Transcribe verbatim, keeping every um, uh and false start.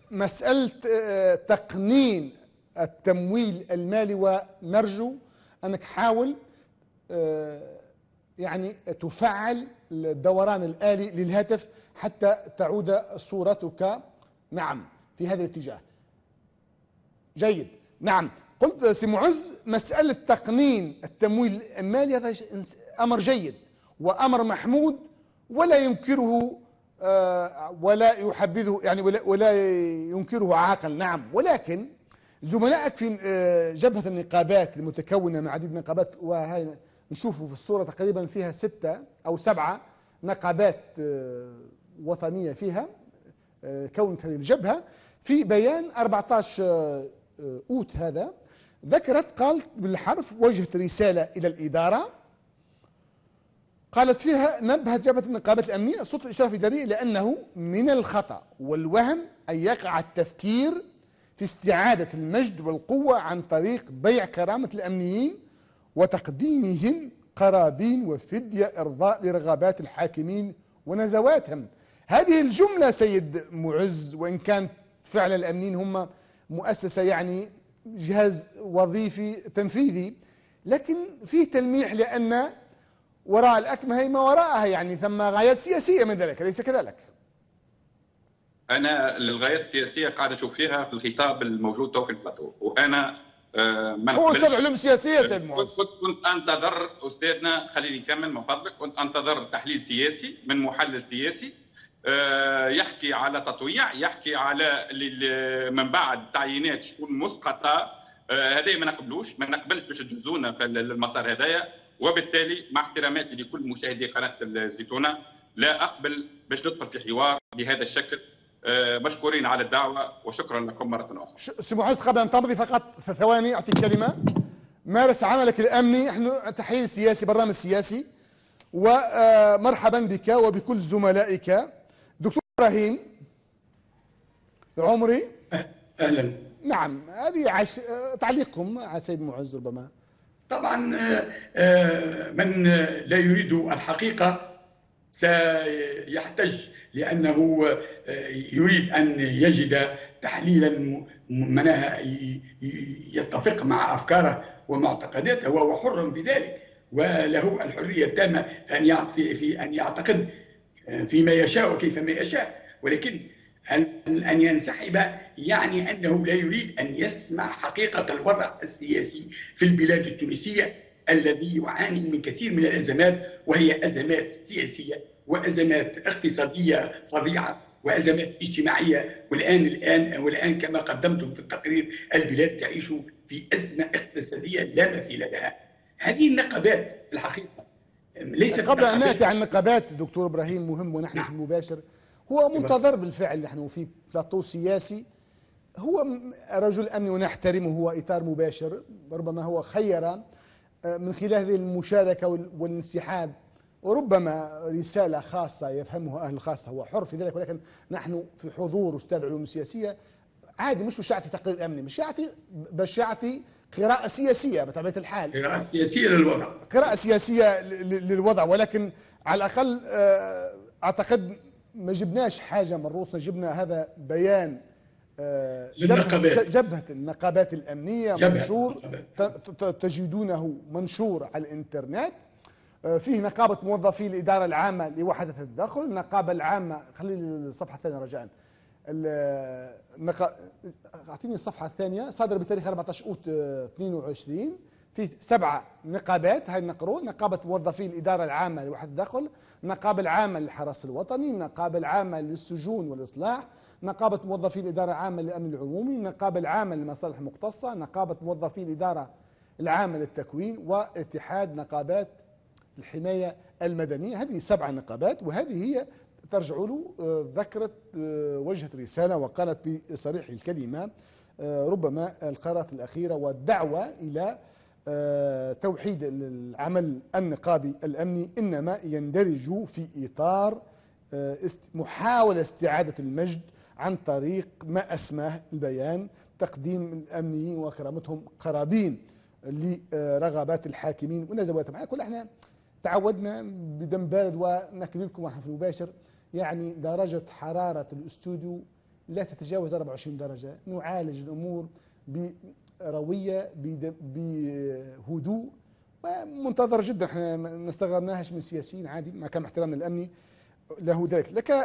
مسألة آه، تقنين التمويل المالي، ونرجو أنك حاول آه، يعني تفعل الدوران الآلي للهاتف حتى تعود صورتك نعم في هذا الاتجاه. جيد. نعم، قلت سي معز مسألة تقنين التمويل المالي هذا أمر جيد وأمر محمود ولا ينكره آه، ولا يحبذه يعني ولا, ولا ينكره عاقل. نعم، ولكن زملائك في آه، جبهة النقابات المتكونة من عديد من النقابات، وهي نشوفوا في الصورة تقريبا فيها ستة أو سبعة نقابات آه، وطنية فيها آه، كونت هذه الجبهة. في بيان أربعة عشر أوت هذا ذكرت، قالت بالحرف وجهت رسالة إلى الإدارة، قالت فيها نبهت جبهة النقابات الأمنية سلطة الإشراف الإداري لأنه من الخطأ والوهم أن يقع التفكير في استعادة المجد والقوة عن طريق بيع كرامة الأمنيين وتقديمهم قرابين وفدية إرضاء لرغبات الحاكمين ونزواتهم. هذه الجملة سيد معز، وإن كان فعلا الأمنيين هم مؤسسة يعني جهاز وظيفي تنفيذي، لكن فيه تلميح لأن وراء الأكمة هي ما وراءها، يعني ثم غايات سياسية من ذلك، أليس كذلك؟ أنا الغايات السياسية قاعد أشوف فيها في الخطاب الموجود تو في البلاتو، وأنا آه ما هو نقبلش. أستاذ علوم سياسية سيد معز. كنت, كنت أنتظر أستاذنا، خليني نكمل من فضلك، كنت أنتظر تحليل سياسي من محلل سياسي آه يحكي على تطويع، يحكي على من بعد تعيينات شكون مسقطة. آه هذا ما نقبلوش، ما نقبلش باش تجوزونا في المسار هذايا، وبالتالي مع احتراماتي لكل مشاهدي قناة الزيتونة لا أقبل باش ندخل في حوار بهذا الشكل. أه مشكورين على الدعوة وشكرا لكم مرة أخرى. سي معز، قبل أن تمضي فقط ثواني أعطيك كلمة. مارس عملك الأمني، نحن تحليل سياسي، برنامج سياسي، ومرحبا بك وبكل زملائك. دكتور إبراهيم العمري. أهلا. نعم، هذه عش... تعليقكم على سيد معز ربما. طبعا من لا يريد الحقيقة سيحتج، لأنه يريد أن يجد تحليلا منها يتفق مع أفكاره ومعتقداته، وهو حر في ذلك وله الحرية التامة في أن يعتقد فيما يشاء وكيفما يشاء، ولكن أن ينسحب يعني أنه لا يريد أن يسمع حقيقة الوضع السياسي في البلاد التونسية الذي يعاني من كثير من الأزمات، وهي أزمات سياسية وأزمات اقتصادية فظيعة وأزمات اجتماعية. والآن الآن والآن كما قدمتم في التقرير البلاد تعيش في أزمة اقتصادية لا مثيل لها. هذه النقابات الحقيقة ليست قبل أن نأتي عن النقابات دكتور إبراهيم مهم، ونحن نعم. في المباشر هو منتظر بالفعل، نحن في بلاطو سياسي، هو رجل أمني ونحترمه، هو إطار مباشر، ربما هو خير من خلال هذه المشاركة والانسحاب، وربما رسالة خاصة يفهمها أهل الخاصة، هو حر في ذلك، ولكن نحن في حضور أستاذ علوم سياسية عادي، مش مش يعطي تقرير أمني، مش يعطي باش يعطي قراءة سياسية بطبيعة الحال، قراءة سياسية للوضع، قراءة سياسية للوضع، ولكن على الأقل أعتقد ما جبناش حاجة من روسنا، جبنا هذا بيان جبهة, جبهة النقابات الأمنية منشور تجدونه منشور على الإنترنت، فيه نقابة موظفي الإدارة العامة لوحدة التدخل، النقابة العامة، خلي الصفحة الثانية رجاء، أعطيني الصفحة الثانية، صادر بتاريخ أربعة عشر أوت اثنين وعشرين، في سبعة نقابات، هاي النقرون: نقابة موظفي الإدارة العامة لوحدة التدخل، النقابة العامة للحرس الوطني، النقابة العامة للسجون والإصلاح، نقابة موظفي الإدارة العامة للأمن العمومي، النقابة العامة للمصالح المختصة، نقابة موظفي الإدارة العامة للتكوين، واتحاد نقابات الحماية المدنية. هذه سبع نقابات، وهذه هي ترجع له ذكرت وجهت رسالة وقالت بصريح الكلمة ربما القرارات الأخيرة والدعوة إلى توحيد العمل النقابي الأمني إنما يندرج في إطار محاولة استعادة المجد عن طريق ما أسماه البيان تقديم الأمنيين وكرامتهم قرابين لرغبات الحاكمين ونزواتهم. على كل احنا تعودنا بدم بارد، ونحكي لكم في المباشر يعني درجة حرارة الاستوديو لا تتجاوز أربعة وعشرين درجة، نعالج الأمور بروية بهدوء ومنتظر جدا. احنا ما استغربناهاش من السياسيين عادي، ما كان احترامنا الأمني له ذلك. لك